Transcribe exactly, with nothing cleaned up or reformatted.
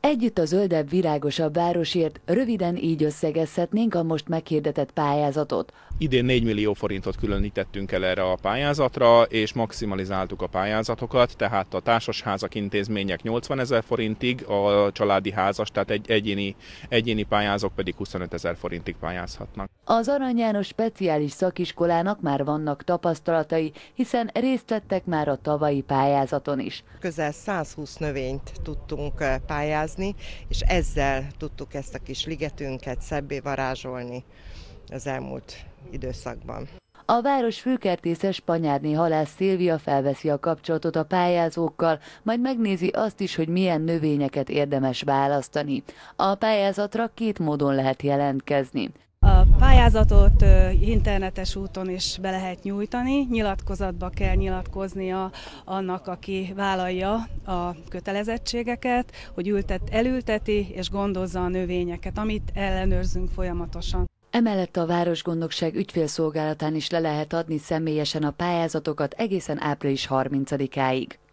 Együtt a zöldebb, virágosabb városért röviden így összegezhetnénk a most meghirdetett pályázatot. Idén négy millió forintot különítettünk el erre a pályázatra, és maximalizáltuk a pályázatokat, tehát a társasházak, intézmények nyolcvanezer forintig, a családi házas, tehát egy egyéni, egyéni pályázók pedig huszonötezer forintig pályázhatnak. Az Arany János Speciális Szakiskolának már vannak tapasztalatai, hiszen részt vettek már a tavalyi pályázaton is. Közel százhúsz növényt tudtunk pályázni, és ezzel tudtuk ezt a kis ligetünket szebbé varázsolni az elmúlt időszakban. A város főkertésze Spanyárné Halász Szilvia felveszi a kapcsolatot a pályázókkal, majd megnézi azt is, hogy milyen növényeket érdemes választani. A pályázatra két módon lehet jelentkezni. A pályázatot internetes úton is be lehet nyújtani, nyilatkozatba kell nyilatkoznia annak, aki vállalja a kötelezettségeket, hogy ültet, elülteti és gondozza a növényeket, amit ellenőrzünk folyamatosan. Emellett a Városgondnokság ügyfélszolgálatán is le lehet adni személyesen a pályázatokat egészen április harmincadikáig.